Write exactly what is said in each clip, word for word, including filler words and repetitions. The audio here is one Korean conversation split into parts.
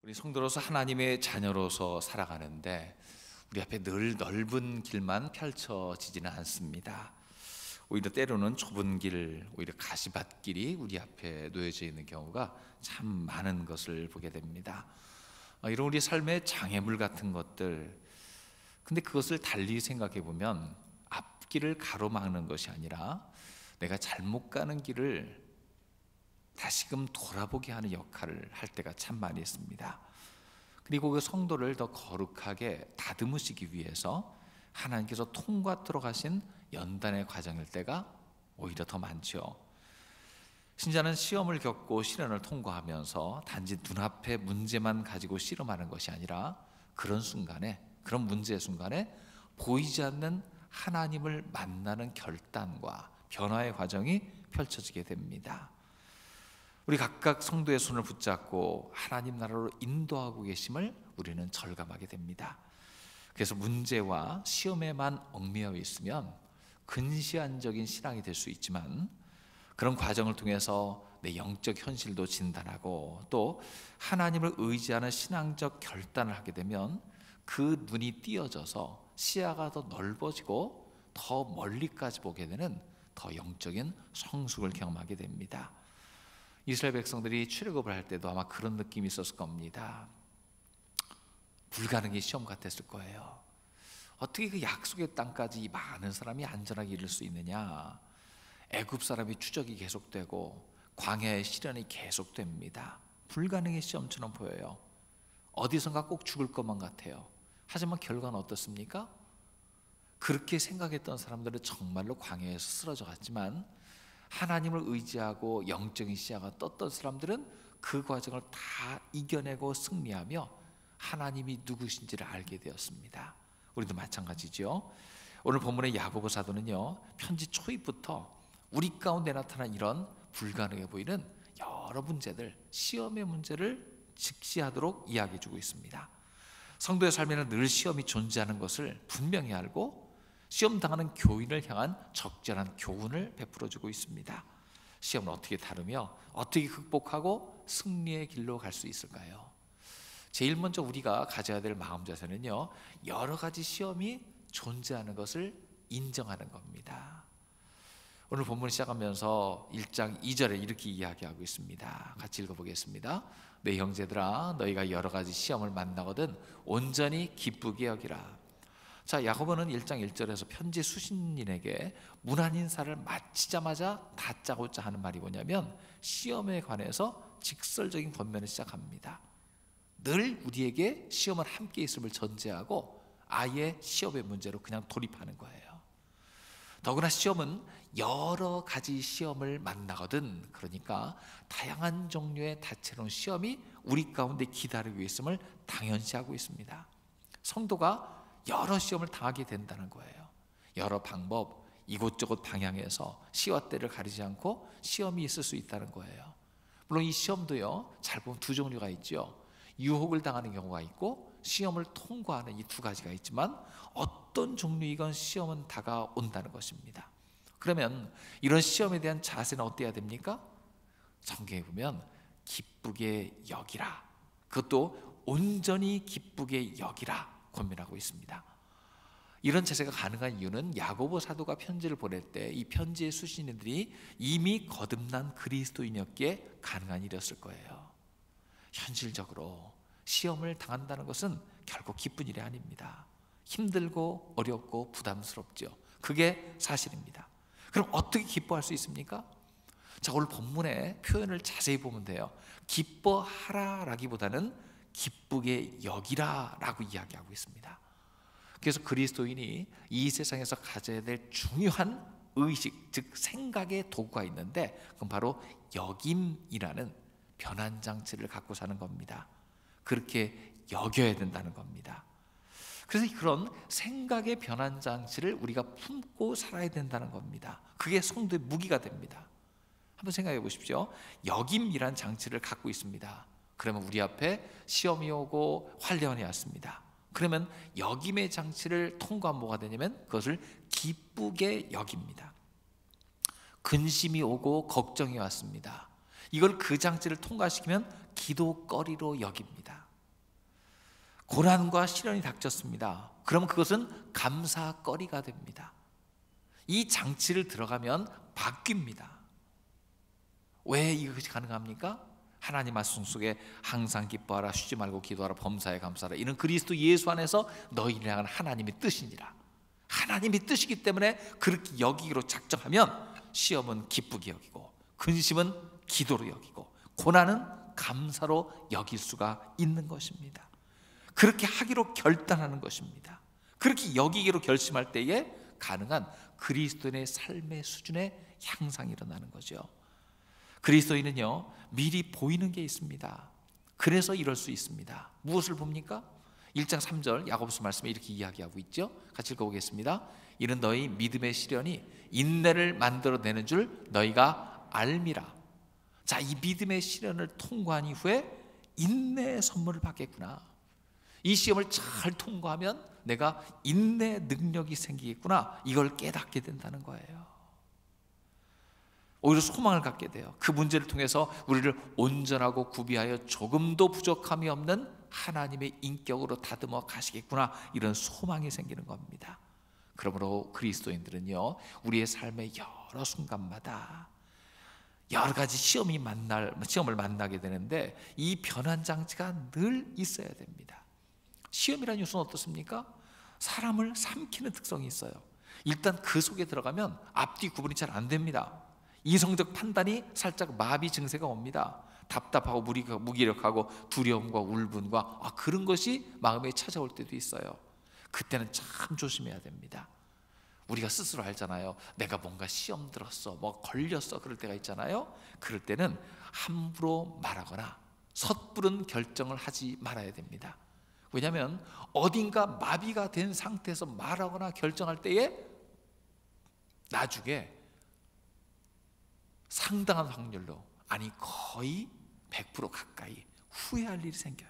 우리 성도로서 하나님의 자녀로서 살아가는데 우리 앞에 늘 넓은 길만 펼쳐지지는 않습니다. 오히려 때로는 좁은 길, 오히려 가시밭길이 우리 앞에 놓여져 있는 경우가 참 많은 것을 보게 됩니다. 이런 우리 삶의 장애물 같은 것들, 근데 그것을 달리 생각해 보면 앞길을 가로막는 것이 아니라 내가 잘못 가는 길을 다시금 돌아보게 하는 역할을 할 때가 참 많이 있습니다. 그리고 그 성도를 더 거룩하게 다듬으시기 위해서 하나님께서 통과토록 하신 연단의 과정일 때가 오히려 더 많죠. 신자는 시험을 겪고 시련을 통과하면서 단지 눈앞의 문제만 가지고 씨름하는 것이 아니라 그런 순간에, 그런 문제의 순간에 보이지 않는 하나님을 만나는 결단과 변화의 과정이 펼쳐지게 됩니다. 우리 각각 성도의 손을 붙잡고 하나님 나라로 인도하고 계심을 우리는 절감하게 됩니다. 그래서 문제와 시험에만 얽매여 있으면 근시안적인 신앙이 될 수 있지만, 그런 과정을 통해서 내 영적 현실도 진단하고 또 하나님을 의지하는 신앙적 결단을 하게 되면 그 눈이 띄어져서 시야가 더 넓어지고 더 멀리까지 보게 되는 더 영적인 성숙을 경험하게 됩니다. 이스라엘 백성들이 출애굽을 할 때도 아마 그런 느낌이 있었을 겁니다. 불가능의 시험 같았을 거예요. 어떻게 그 약속의 땅까지 이 많은 사람이 안전하게 이를 수 있느냐. 애굽 사람이 추적이 계속되고 광야의 시련이 계속됩니다. 불가능의 시험처럼 보여요. 어디선가 꼭 죽을 것만 같아요. 하지만 결과는 어떻습니까? 그렇게 생각했던 사람들은 정말로 광야에서 쓰러져 갔지만, 하나님을 의지하고 영적인 시야가 떴던 사람들은 그 과정을 다 이겨내고 승리하며 하나님이 누구신지를 알게 되었습니다. 우리도 마찬가지죠. 오늘 본문의 야고보 사도는요, 편지 초입부터 우리 가운데 나타난 이런 불가능해 보이는 여러 문제들, 시험의 문제를 직시하도록 이야기해 주고 있습니다. 성도의 삶에는 늘 시험이 존재하는 것을 분명히 알고 시험 당하는 교인을 향한 적절한 교훈을 베풀어 주고 있습니다. 시험을 어떻게 다루며 어떻게 극복하고 승리의 길로 갈 수 있을까요? 제일 먼저 우리가 가져야 될 마음 자세는요, 여러 가지 시험이 존재하는 것을 인정하는 겁니다. 오늘 본문 시작하면서 일 장 이 절에 이렇게 이야기하고 있습니다. 같이 읽어보겠습니다. 내 형제들아, 너희가 여러 가지 시험을 만나거든 온전히 기쁘게 여기라. 자, 야고보는 일 장 일 절에서 편지 수신인에게 문안 인사를 마치자마자 다짜고짜 하는 말이 뭐냐면, 시험에 관해서 직설적인 권면을 시작합니다. 늘 우리에게 시험은 함께 있음을 전제하고 아예 시험의 문제로 그냥 돌입하는 거예요. 더구나 시험은 여러 가지 시험을 만나거든, 그러니까 다양한 종류의 다채로운 시험이 우리 가운데 기다리고 있음을 당연시하고 있습니다. 성도가 여러 시험을 당하게 된다는 거예요. 여러 방법, 이곳저곳 방향에서 시와 때를 가리지 않고 시험이 있을 수 있다는 거예요. 물론 이 시험도요, 잘 보면 두 종류가 있죠. 유혹을 당하는 경우가 있고 시험을 통과하는 이 두 가지가 있지만, 어떤 종류이건 시험은 다가온다는 것입니다. 그러면 이런 시험에 대한 자세는 어때야 됩니까? 성경에 보면 기쁘게 여기라, 그것도 온전히 기쁘게 여기라 권면하고 있습니다. 이런 자세가 가능한 이유는 야고보 사도가 편지를 보낼 때 이 편지의 수신인들이 이미 거듭난 그리스도인이었기에 가능한 일이었을 거예요. 현실적으로 시험을 당한다는 것은 결코 기쁜 일이 아닙니다. 힘들고 어렵고 부담스럽죠. 그게 사실입니다. 그럼 어떻게 기뻐할 수 있습니까? 자, 오늘 본문의 표현을 자세히 보면 돼요. 기뻐하라 라기보다는 기쁘게 여기라 라고 이야기하고 있습니다. 그래서 그리스도인이 이 세상에서 가져야 될 중요한 의식, 즉 생각의 도구가 있는데, 그건 바로 여김이라는 변환장치를 갖고 사는 겁니다. 그렇게 여겨야 된다는 겁니다. 그래서 그런 생각의 변환장치를 우리가 품고 살아야 된다는 겁니다. 그게 성도의 무기가 됩니다. 한번 생각해 보십시오. 여김이란 장치를 갖고 있습니다. 그러면 우리 앞에 시험이 오고 환란이 왔습니다. 그러면 여김의 장치를 통과하면 뭐가 되냐면 그것을 기쁘게 여깁니다. 근심이 오고 걱정이 왔습니다. 이걸 그 장치를 통과시키면 기도거리로 여깁니다. 고난과 시련이 닥쳤습니다. 그럼 그것은 감사거리가 됩니다. 이 장치를 들어가면 바뀝니다. 왜 이것이 가능합니까? 하나님 말씀 속에 항상 기뻐하라, 쉬지 말고 기도하라, 범사에 감사하라, 이는 그리스도 예수 안에서 너희를 향한 하나님의 뜻이니라. 하나님의 뜻이기 때문에 그렇게 여기기로 작정하면 시험은 기쁘게 여기고, 근심은 기도로 여기고, 고난은 감사로 여길 수가 있는 것입니다. 그렇게 하기로 결단하는 것입니다. 그렇게 여기기로 결심할 때에 가능한 그리스도인의 삶의 수준의 향상이 일어나는 거죠. 그리스도인은요, 미리 보이는 게 있습니다. 그래서 이럴 수 있습니다. 무엇을 봅니까? 일 장 삼 절 야고보서 말씀에 이렇게 이야기하고 있죠. 같이 읽어보겠습니다. 이는 너희 믿음의 시련이 인내를 만들어내는 줄 너희가 알미라. 자, 이 믿음의 시련을 통과한 이후에 인내의 선물을 받겠구나. 이 시험을 잘 통과하면 내가 인내 능력이 생기겠구나. 이걸 깨닫게 된다는 거예요. 오히려 소망을 갖게 돼요. 그 문제를 통해서 우리를 온전하고 구비하여 조금도 부족함이 없는 하나님의 인격으로 다듬어 가시겠구나, 이런 소망이 생기는 겁니다. 그러므로 그리스도인들은요, 우리의 삶의 여러 순간마다 여러 가지 시험이 만날, 시험을 만나게 되는데 이 변환 장치가 늘 있어야 됩니다. 시험이라는 요소는 어떻습니까? 사람을 삼키는 특성이 있어요. 일단 그 속에 들어가면 앞뒤 구분이 잘 안 됩니다. 이성적 판단이 살짝 마비 증세가 옵니다. 답답하고 무기력하고 두려움과 울분과 아, 그런 것이 마음에 찾아올 때도 있어요. 그때는 참 조심해야 됩니다. 우리가 스스로 알잖아요. 내가 뭔가 시험 들었어, 뭐 걸렸어, 그럴 때가 있잖아요. 그럴 때는 함부로 말하거나 섣부른 결정을 하지 말아야 됩니다. 왜냐하면 어딘가 마비가 된 상태에서 말하거나 결정할 때에 나중에 상당한 확률로, 아니 거의 백 퍼센트 가까이 후회할 일이 생겨요.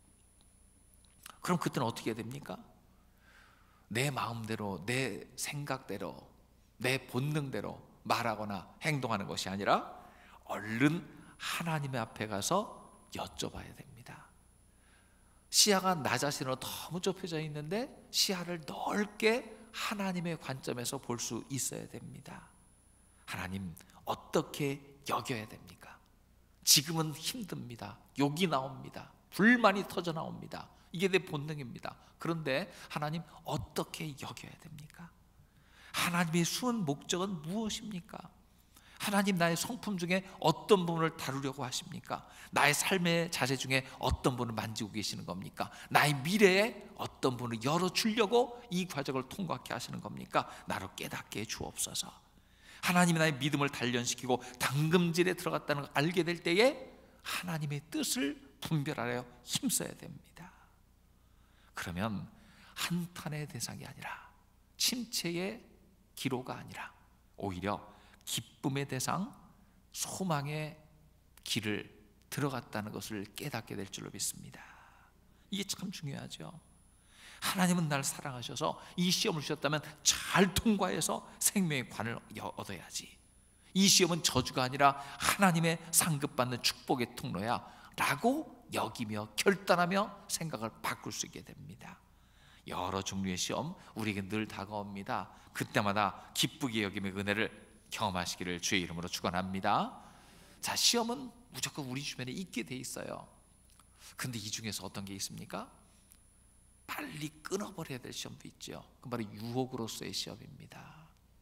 그럼 그때는 어떻게 해야 됩니까? 내 마음대로, 내 생각대로, 내 본능대로 말하거나 행동하는 것이 아니라 얼른 하나님의 앞에 가서 여쭤봐야 됩니다. 시야가 나 자신으로 너무 좁혀져 있는데 시야를 넓게 하나님의 관점에서 볼 수 있어야 됩니다. 하나님, 어떻게 여겨야 됩니까? 지금은 힘듭니다. 욕이 나옵니다. 불만이 터져 나옵니다. 이게 내 본능입니다. 그런데 하나님, 어떻게 여겨야 됩니까? 하나님의 수은 목적은 무엇입니까? 하나님, 나의 성품 중에 어떤 부분을 다루려고 하십니까? 나의 삶의 자세 중에 어떤 부분을 만지고 계시는 겁니까? 나의 미래에 어떤 부분을 열어주려고 이 과정을 통과하게 하시는 겁니까? 나로 깨닫게 해 주옵소서. 하나님이 나의 믿음을 단련시키고 당금질에 들어갔다는 걸 알게 될 때에 하나님의 뜻을 분별하려 힘써야 됩니다. 그러면 한탄의 대상이 아니라, 침체의 기로가 아니라 오히려 기쁨의 대상, 소망의 길을 들어갔다는 것을 깨닫게 될 줄로 믿습니다. 이게 참 중요하죠. 하나님은 날 사랑하셔서 이 시험을 주셨다면 잘 통과해서 생명의 관을 얻어야지, 이 시험은 저주가 아니라 하나님의 상급받는 축복의 통로야 라고 여기며 결단하며 생각을 바꿀 수 있게 됩니다. 여러 종류의 시험 우리에게 늘 다가옵니다. 그때마다 기쁘게 여김의 은혜를 경험하시기를 주의 이름으로 축원합니다. 자, 시험은 무조건 우리 주변에 있게 돼 있어요. 근데 이 중에서 어떤 게 있습니까? 빨리 끊어버려야 될 시험도 있죠. 그 바로 유혹으로서의 시험입니다.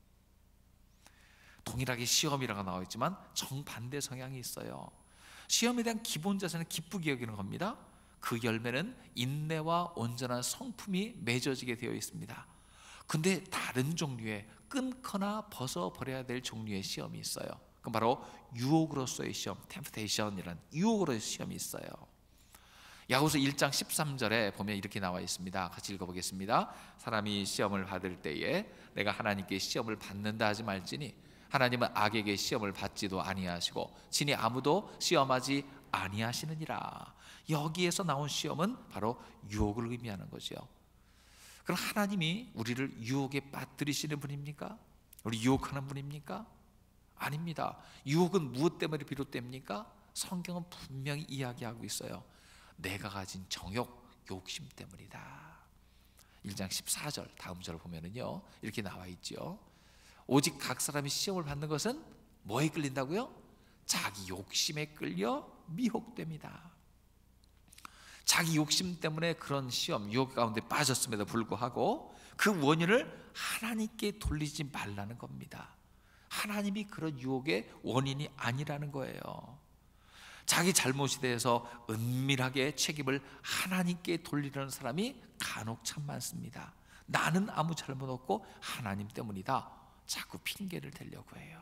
동일하게 시험이라고 나와 있지만 정반대 성향이 있어요. 시험에 대한 기본 자세는 기쁘게 여기는 겁니다. 그 열매는 인내와 온전한 성품이 맺어지게 되어 있습니다. 근데 다른 종류의 끊거나 벗어버려야 될 종류의 시험이 있어요. 그건 바로 유혹으로서의 시험, 템프테이션이라는 유혹으로의 시험이 있어요. 야고보서 일 장 십삼 절에 보면 이렇게 나와 있습니다. 같이 읽어보겠습니다. 사람이 시험을 받을 때에 내가 하나님께 시험을 받는다 하지 말지니 하나님은 악에게 시험을 받지도 아니하시고 친히 아무도 시험하지 아니하시느니라. 여기에서 나온 시험은 바로 유혹을 의미하는 거죠. 그럼 하나님이 우리를 유혹에 빠뜨리시는 분입니까? 우리 유혹하는 분입니까? 아닙니다. 유혹은 무엇 때문에 비롯됩니까? 성경은 분명히 이야기하고 있어요. 내가 가진 정욕, 욕심 때문이다. 일 장 십사 절 다음 절을 보면은요 이렇게 나와 있죠. 오직 각 사람이 시험을 받는 것은 뭐에 끌린다고요? 자기 욕심에 끌려 미혹됩니다. 자기 욕심 때문에 그런 시험, 유혹 가운데 빠졌음에도 불구하고 그 원인을 하나님께 돌리지 말라는 겁니다. 하나님이 그런 유혹의 원인이 아니라는 거예요. 자기 잘못에 대해서 은밀하게 책임을 하나님께 돌리려는 사람이 간혹 참 많습니다. 나는 아무 잘못 없고 하나님 때문이다. 자꾸 핑계를 대려고 해요.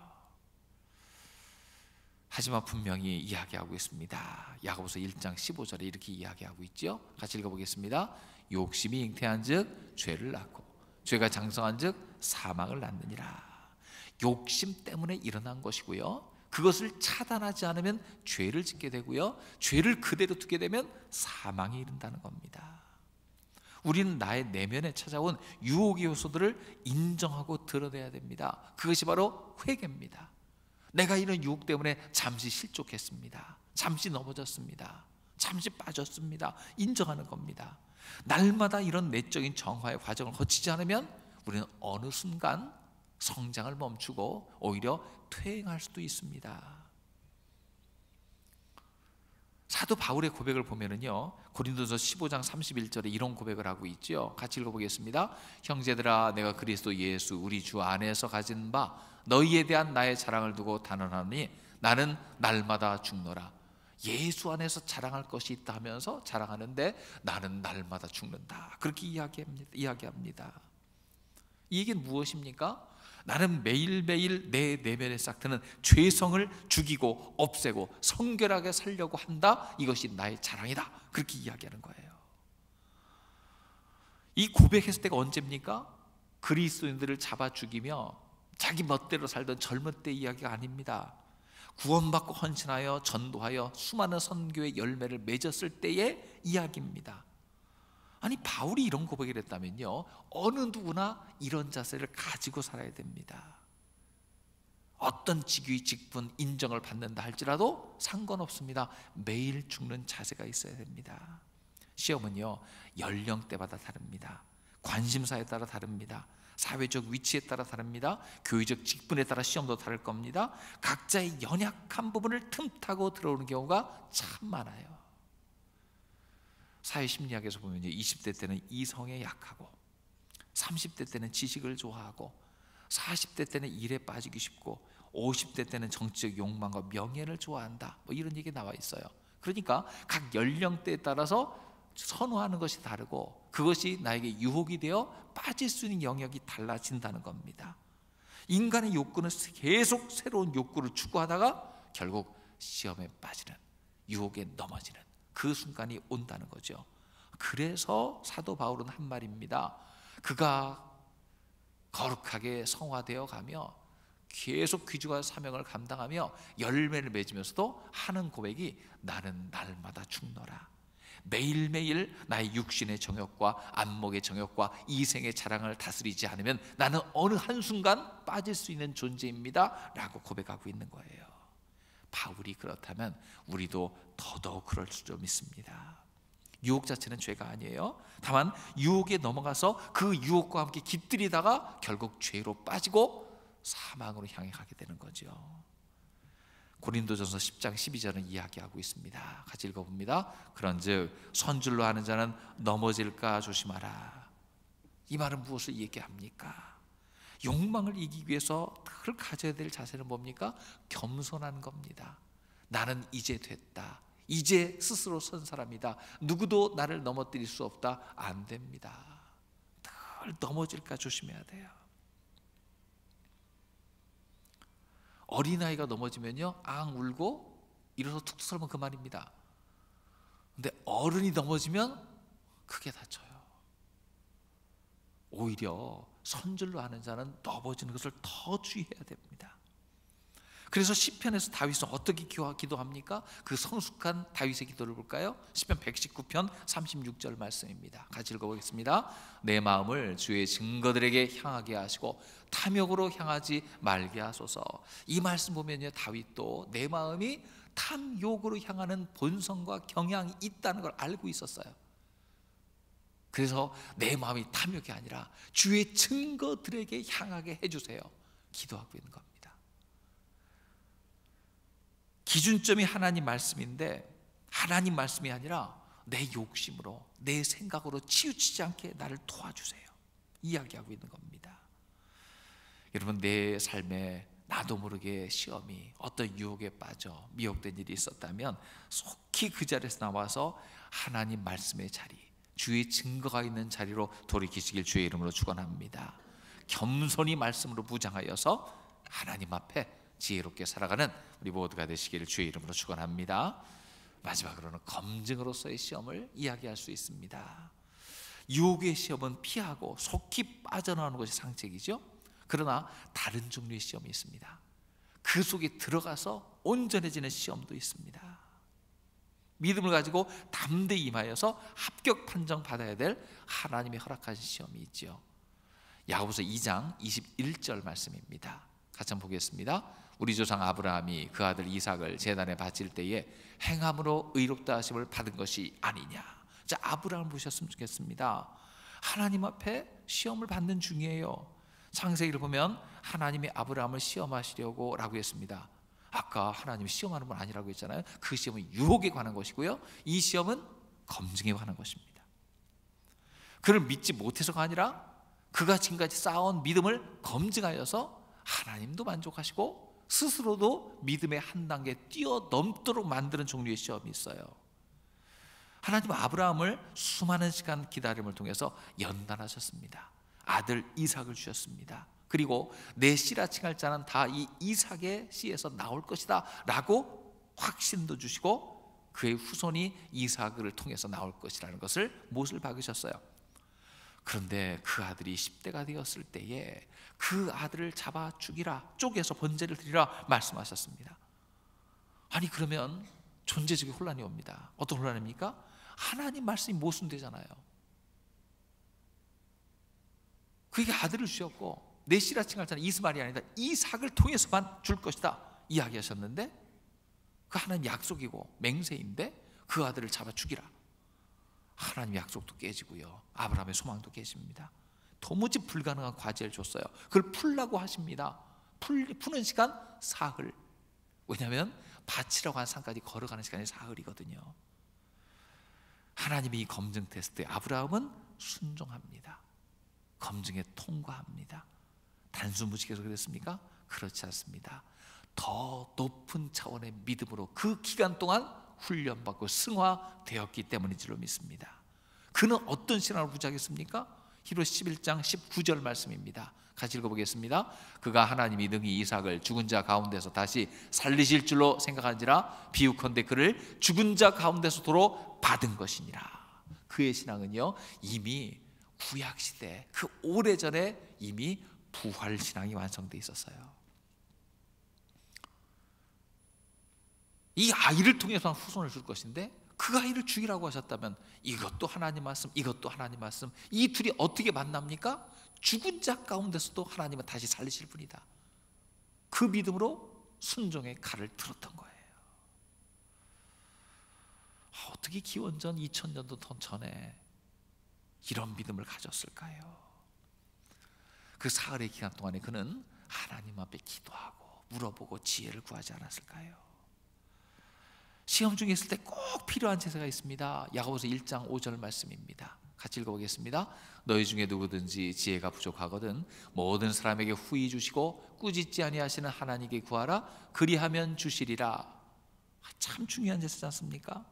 하지만 분명히 이야기하고 있습니다. 야고보서 일 장 십오 절에 이렇게 이야기하고 있죠. 같이 읽어보겠습니다. 욕심이 잉태한즉 죄를 낳고 죄가 장성한즉 사망을 낳느니라. 욕심 때문에 일어난 것이고요, 그것을 차단하지 않으면 죄를 짓게 되고요, 죄를 그대로 두게 되면 사망에 이른다는 겁니다. 우리는 나의 내면에 찾아온 유혹의 요소들을 인정하고 드러내야 됩니다. 그것이 바로 회개입니다. 내가 이런 유혹 때문에 잠시 실족했습니다. 잠시 넘어졌습니다. 잠시 빠졌습니다. 인정하는 겁니다. 날마다 이런 내적인 정화의 과정을 거치지 않으면 우리는 어느 순간 성장을 멈추고 오히려 퇴행할 수도 있습니다. 사도 바울의 고백을 보면은요, 고린도서 십오 장 삼십일 절에 이런 고백을 하고 있죠. 같이 읽어보겠습니다. 형제들아, 내가 그리스도 예수 우리 주 안에서 가진 바 너희에 대한 나의 자랑을 두고 단언하니 나는 날마다 죽노라. 예수 안에서 자랑할 것이 있다 하면서 자랑하는데 나는 날마다 죽는다. 그렇게 이야기합니다. 이야기합니다. 이 얘기는 무엇입니까? 나는 매일매일 내 내면에 싹트는 죄성을 죽이고 없애고 성결하게 살려고 한다. 이것이 나의 자랑이다. 그렇게 이야기하는 거예요. 이 고백했을 때가 언제입니까? 그리스도인들을 잡아 죽이며 자기 멋대로 살던 젊은 때 이야기가 아닙니다. 구원받고 헌신하여 전도하여 수많은 선교의 열매를 맺었을 때의 이야기입니다. 아니, 바울이 이런 고백을 했다면요, 어느 누구나 이런 자세를 가지고 살아야 됩니다. 어떤 직위, 직분, 인정을 받는다 할지라도 상관없습니다. 매일 죽는 자세가 있어야 됩니다. 시험은요, 연령대마다 다릅니다. 관심사에 따라 다릅니다. 사회적 위치에 따라 다릅니다. 교회적 직분에 따라 시험도 다를 겁니다. 각자의 연약한 부분을 틈타고 들어오는 경우가 참 많아요. 사회심리학에서 보면 이십 대 때는 이성에 약하고, 삼십 대 때는 지식을 좋아하고, 사십 대 때는 일에 빠지기 쉽고, 오십 대 때는 정치적 욕망과 명예를 좋아한다, 뭐 이런 얘기 나와 있어요. 그러니까 각 연령대에 따라서 선호하는 것이 다르고 그것이 나에게 유혹이 되어 빠질 수 있는 영역이 달라진다는 겁니다. 인간의 욕구는 계속 새로운 욕구를 추구하다가 결국 시험에 빠지는, 유혹에 넘어지는 그 순간이 온다는 거죠. 그래서 사도 바울은 한 말입니다. 그가 거룩하게 성화되어 가며 계속 귀중한 사명을 감당하며 열매를 맺으면서도 하는 고백이 나는 날마다 죽노라. 매일매일 나의 육신의 정욕과 안목의 정욕과 이생의 자랑을 다스리지 않으면 나는 어느 한순간 빠질 수 있는 존재입니다 라고 고백하고 있는 거예요. 바울이 그렇다면 우리도 더더욱 그럴 줄 믿습니다. 유혹 자체는 죄가 아니에요. 다만 유혹에 넘어가서 그 유혹과 함께 깃들이다가 결국 죄로 빠지고 사망으로 향해 가게 되는 거죠. 고린도전서 십 장 십이 절은 이야기하고 있습니다. 같이 읽어봅니다. 그런즉 선줄로 하는 자는 넘어질까 조심하라. 이 말은 무엇을 얘기합니까? 욕망을 이기기 위해서 늘 가져야 될 자세는 뭡니까? 겸손한 겁니다. 나는 이제 됐다. 이제 스스로 선 사람이다. 누구도 나를 넘어뜨릴 수 없다. 안 됩니다. 늘 넘어질까 조심해야 돼요. 어린아이가 넘어지면요, 앙 울고 일어서 툭 설면 그만입니다. 근데 어른이 넘어지면 크게 다쳐요. 오히려 선줄로 하는 자는 넘어지는 것을 더 주의해야 됩니다. 그래서 시편에서 다윗은 어떻게 기도합니까? 그 성숙한 다윗의 기도를 볼까요? 시편 백십구 편 삼십육 절 말씀입니다. 같이 읽어보겠습니다. 내 마음을 주의 증거들에게 향하게 하시고 탐욕으로 향하지 말게 하소서. 이 말씀 보면요, 다윗도 내 마음이 탐욕으로 향하는 본성과 경향이 있다는 걸 알고 있었어요. 그래서 내 마음이 탐욕이 아니라 주의 증거들에게 향하게 해주세요. 기도하고 있는 겁니다. 기준점이 하나님 말씀인데 하나님 말씀이 아니라 내 욕심으로, 내 생각으로 치우치지 않게 나를 도와주세요. 이야기하고 있는 겁니다. 여러분, 내 삶에 나도 모르게 시험이, 어떤 유혹에 빠져 미혹된 일이 있었다면 속히 그 자리에서 나와서 하나님 말씀의 자리, 주의 증거가 있는 자리로 돌이키시길 주의 이름으로 축원합니다. 겸손히 말씀으로 무장하여서 하나님 앞에 지혜롭게 살아가는 우리 모두가 되시기를 주의 이름으로 축원합니다. 마지막으로는 검증으로서의 시험을 이야기할 수 있습니다. 유혹의 시험은 피하고 속히 빠져나오는 것이 상책이죠. 그러나 다른 종류의 시험이 있습니다. 그 속에 들어가서 온전해지는 시험도 있습니다. 믿음을 가지고 담대히 임하여서 합격 판정 받아야 될 하나님의 허락하신 시험이 있죠. 야고보서 이 장 이십일 절 말씀입니다. 같이 한번 보겠습니다. 우리 조상 아브라함이 그 아들 이삭을 제단에 바칠 때에 행함으로 의롭다 하심을 받은 것이 아니냐. 자, 아브라함을 보셨으면 좋겠습니다. 하나님 앞에 시험을 받는 중이에요. 창세기를 보면 하나님이 아브라함을 시험하시려고 라고 했습니다. 아까 하나님이 시험하는 분 아니라고 했잖아요. 그 시험은 유혹에 관한 것이고요, 이 시험은 검증에 관한 것입니다. 그를 믿지 못해서가 아니라 그가 지금까지 쌓아온 믿음을 검증하여서 하나님도 만족하시고 스스로도 믿음의 한 단계 뛰어넘도록 만드는 종류의 시험이 있어요. 하나님 아브라함을 수많은 시간 기다림을 통해서 연단하셨습니다. 아들 이삭을 주셨습니다. 그리고 내 씨라 칭할 자는 다 이 이삭의 씨에서 나올 것이다 라고 확신도 주시고 그의 후손이 이삭을 통해서 나올 것이라는 것을 못을 박으셨어요. 그런데 그 아들이 십 대가 되었을 때에 그 아들을 잡아 죽이라, 쪼개서 번제를 드리라 말씀하셨습니다. 아니, 그러면 존재적인 혼란이 옵니다. 어떤 혼란입니까? 하나님 말씀이 모순되잖아요. 그에게 아들을 주셨고 내 씨라 칭할 자는 이스마엘이 아니다, 이삭을 통해서만 줄 것이다 이야기하셨는데, 그 하나님 약속이고 맹세인데 그 아들을 잡아 죽이라. 하나님 약속도 깨지고요, 아브라함의 소망도 깨집니다. 도무지 불가능한 과제를 줬어요. 그걸 풀라고 하십니다. 풀, 푸는 시간 사흘. 왜냐하면 바치라고 한 산까지 걸어가는 시간이 사흘이거든요. 하나님이 이 검증 테스트에 아브라함은 순종합니다. 검증에 통과합니다. 단순무직해서 그랬습니까? 그렇지 않습니다. 더 높은 차원의 믿음으로 그 기간 동안 훈련받고 승화되었기 때문인 줄로 믿습니다. 그는 어떤 신앙을 부자겠습니까? 히브리서 십일 장 십구 절 말씀입니다. 같이 읽어보겠습니다. 그가 하나님이 능히 이삭을 죽은 자 가운데서 다시 살리실 줄로 생각한지라 비유컨대 그를 죽은 자 가운데서 도로 받은 것이니라. 그의 신앙은요, 이미 구약시대 그 오래전에 이미 부활신앙이 완성되어 있었어요. 이 아이를 통해서 후손을 줄 것인데 그 아이를 죽이라고 하셨다면 이것도 하나님 말씀, 이것도 하나님 말씀, 이 둘이 어떻게 만납니까? 죽은 자 가운데서도 하나님은 다시 살리실 분이다. 그 믿음으로 순종의 칼을 들었던 거예요. 어떻게 기원전 이천 년도 더 전에 이런 믿음을 가졌을까요? 그 사흘의 기간 동안에 그는 하나님 앞에 기도하고 물어보고 지혜를 구하지 않았을까요? 시험 중에 있을 때 꼭 필요한 제사가 있습니다. 야고보서 일 장 오 절 말씀입니다. 같이 읽어보겠습니다. 너희 중에 누구든지 지혜가 부족하거든 모든 사람에게 후히 주시고 꾸짖지 아니하시는 하나님께 구하라 그리하면 주시리라. 참 중요한 제사지 않습니까?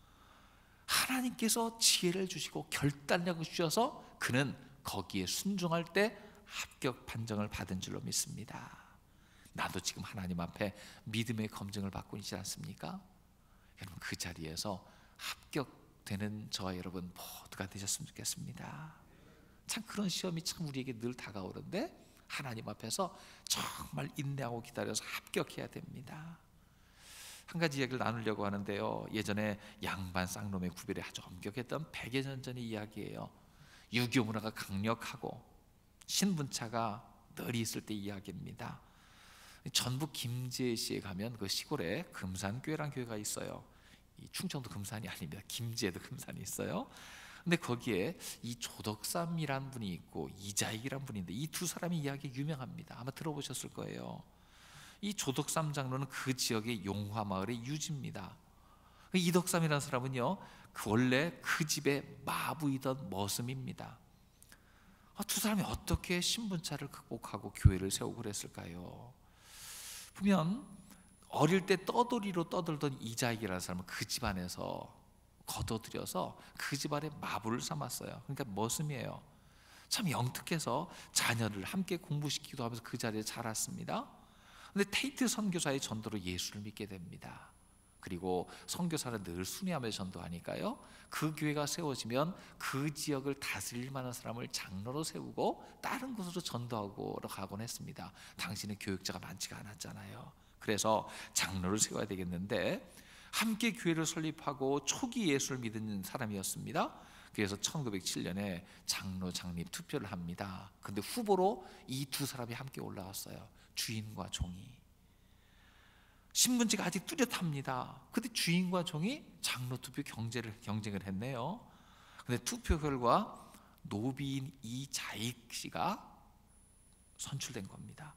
하나님께서 지혜를 주시고 결단력을 주셔서 그는 거기에 순종할 때 합격 판정을 받은 줄로 믿습니다. 나도 지금 하나님 앞에 믿음의 검증을 받고 있지 않습니까? 여러분, 그 자리에서 합격되는 저와 여러분 모두가 되셨으면 좋겠습니다. 참 그런 시험이 참 우리에게 늘 다가오는데 하나님 앞에서 정말 인내하고 기다려서 합격해야 됩니다. 한 가지 이야기를 나누려고 하는데요, 예전에 양반 쌍놈의 구별에 아주 엄격했던 백여 년 전의 이야기예요. 유교 문화가 강력하고 신분차가 늘 있을 때 이야기입니다. 전북 김제시에 가면 그 시골에 금산교회라는 교회가 있어요. 이 충청도 금산이 아닙니다. 김제에도 금산이 있어요. 근데 거기에 이 조덕삼이란 분이 있고 이자익이란 분이 있는데 이 두 사람의 이야기 유명합니다. 아마 들어보셨을 거예요. 이 조덕삼 장로는 그 지역의 용화 마을의 유지입니다. 이덕삼이라는 사람은요, 그 원래 그 집의 마부이던 머슴입니다. 두 사람이 어떻게 신분차를 극복하고 교회를 세우고 그랬을까요? 보면 어릴 때 떠돌이로 떠들던 이자익이라는 사람은 그 집안에서 거둬들여서 그 집안의 마부를 삼았어요. 그러니까 머슴이에요. 참 영특해서 자녀를 함께 공부시키기도 하면서 그 자리에 자랐습니다. 그런데 테이트 선교사의 전도로 예수를 믿게 됩니다. 그리고 선교사는 늘 순회하며 전도하니까요, 그 교회가 세워지면 그 지역을 다스릴 만한 사람을 장로로 세우고 다른 곳으로 전도하고 가곤 했습니다. 당시는 교육자가 많지가 않았잖아요. 그래서 장로를 세워야 되겠는데 함께 교회를 설립하고 초기 예수를 믿는 사람이었습니다. 그래서 천구백칠 년에 장로 장립 투표를 합니다. 근데 후보로 이 두 사람이 함께 올라왔어요. 주인과 종이. 신분지가 아직 뚜렷합니다. 근데 주인과 종이 장로 투표 경쟁을, 경쟁을 했네요. 근데 투표 결과 노비인 이자익 씨가 선출된 겁니다.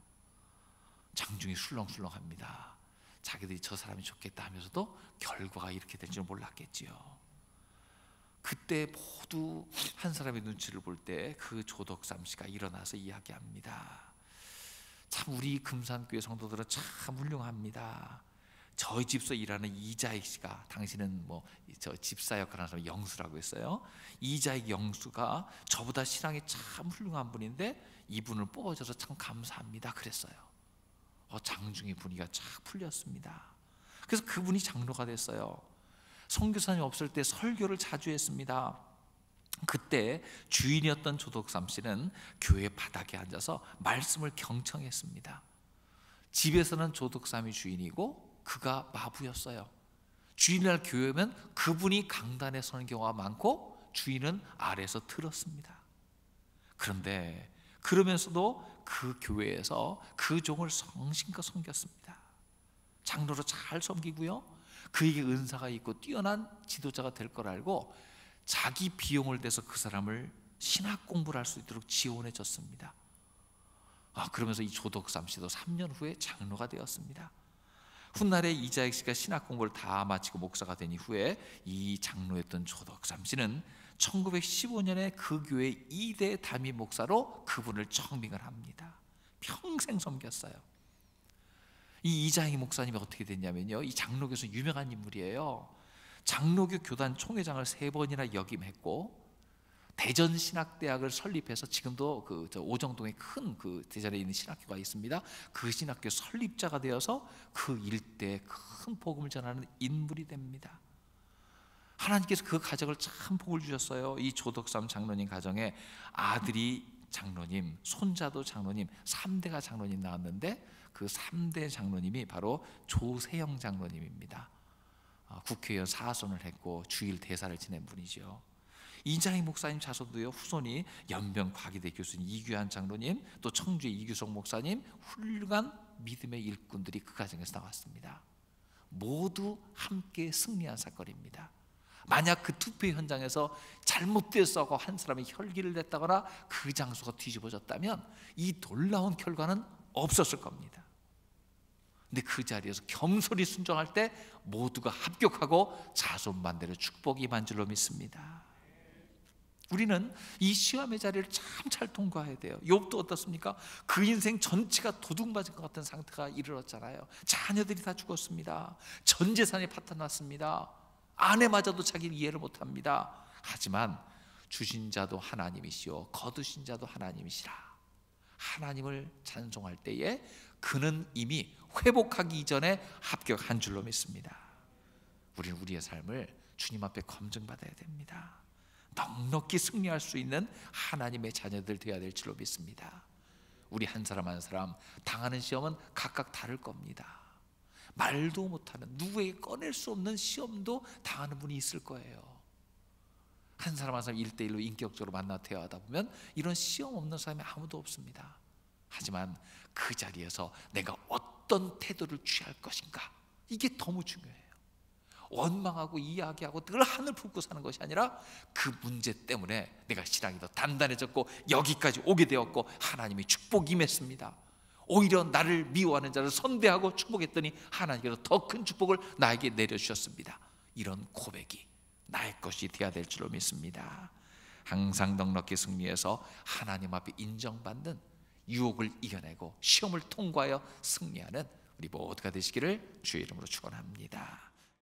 장중이 술렁술렁합니다. 자기들이 저 사람이 좋겠다 하면서도 결과가 이렇게 될 줄 몰랐겠지요. 그때 모두 한 사람의 눈치를 볼 때 그 조덕삼 씨가 일어나서 이야기합니다. 참 우리 금산교회 성도들은 참 훌륭합니다. 저희 집서 일하는 이자익 씨가, 당신은 뭐 저 집사 역할을 하는 사람 영수라고 했어요. 이자익 영수가 저보다 신앙이 참 훌륭한 분인데 이분을 뽑아줘서 참 감사합니다 그랬어요. 어, 장중의 분위기가 착 풀렸습니다. 그래서 그분이 장로가 됐어요. 선교사님 없을 때 설교를 자주 했습니다. 그때 주인이었던 조덕삼 씨는 교회 바닥에 앉아서 말씀을 경청했습니다. 집에서는 조덕삼이 주인이고 그가 마부였어요. 주인날 교회면 그분이 강단에 서는 경우가 많고 주인은 아래에서 들었습니다. 그런데 그러면서도 그 교회에서 그 종을 성심껏 섬겼습니다. 장로로 잘 섬기고요, 그에게 은사가 있고 뛰어난 지도자가 될 걸 알고 자기 비용을 대서 그 사람을 신학 공부를 할 수 있도록 지원해 줬습니다. 아, 그러면서 이 조덕삼 씨도 삼 년 후에 장로가 되었습니다. 훗날에 이자익 씨가 신학 공부를 다 마치고 목사가 된 이후에 이 장로였던 조덕삼 씨는 천구백십오 년에 그 교회 이 대 담임 목사로 그분을 청빙을 합니다. 평생 섬겼어요. 이 이자익 목사님이 어떻게 됐냐면요, 이 장로교에서 유명한 인물이에요. 장로교 교단 총회장을 세 번이나 역임했고 대전신학대학을 설립해서 지금도 그 오정동에 큰 그 대전에 있는 신학교가 있습니다. 그 신학교 설립자가 되어서 그 일대에 큰 복음을 전하는 인물이 됩니다. 하나님께서 그 가정을 참 복을 주셨어요. 이 조덕삼 장로님 가정에 아들이 장로님, 손자도 장로님, 삼 대가 장로님 나왔는데 그 삼 대 장로님이 바로 조세영 장로님입니다. 국회의원 사선을 했고 주일 대사를 지낸 분이죠. 이장희 목사님 자손도요, 후손이 연변 과기대 교수님 이규환 장로님, 또 청주의 이규석 목사님, 훌륭한 믿음의 일꾼들이 그 가정에서 나왔습니다. 모두 함께 승리한 사건입니다. 만약 그 투표 현장에서 잘못되었다고 한 사람이 혈기를 냈다거나 그 장소가 뒤집어졌다면 이 놀라운 결과는 없었을 겁니다. 근데 그 자리에서 겸손히 순종할 때 모두가 합격하고 자손만대로 축복이 임한 줄로 믿습니다. 우리는 이 시험의 자리를 참 잘 통과해야 돼요. 욥도 어떻습니까? 그 인생 전체가 도둑 맞은 것 같은 상태가 이르렀잖아요. 자녀들이 다 죽었습니다. 전 재산이 파탄났습니다. 아내마저도 자기를 이해를 못합니다. 하지만 주신 자도 하나님이시오 거두신 자도 하나님이시라. 하나님을 찬송할 때에 그는 이미 회복하기 이전에 합격한 줄로 믿습니다. 우리는 우리의 삶을 주님 앞에 검증받아야 됩니다. 넉넉히 승리할 수 있는 하나님의 자녀들 되어야 될 줄로 믿습니다. 우리 한 사람 한 사람 당하는 시험은 각각 다를 겁니다. 말도 못하는, 누구에게 꺼낼 수 없는 시험도 당하는 분이 있을 거예요. 한 사람 한 사람 일대일로 인격적으로 만나 대화하다 보면 이런 시험 없는 사람이 아무도 없습니다. 하지만 그 자리에서 내가 어떤 태도를 취할 것인가, 이게 너무 중요해요. 원망하고 이야기하고 늘 하늘 품고 사는 것이 아니라 그 문제 때문에 내가 신앙이 더 단단해졌고 여기까지 오게 되었고 하나님이 축복이 임했습니다. 오히려 나를 미워하는 자를 선대하고 축복했더니 하나님께서 더 큰 축복을 나에게 내려주셨습니다. 이런 고백이 나의 것이 되어야 될 줄로 믿습니다. 항상 넉넉히 승리해서 하나님 앞에 인정받는 유혹을 이겨내고 시험을 통과하여 승리하는 우리 모두가 되시기를 주의 이름으로 축원합니다.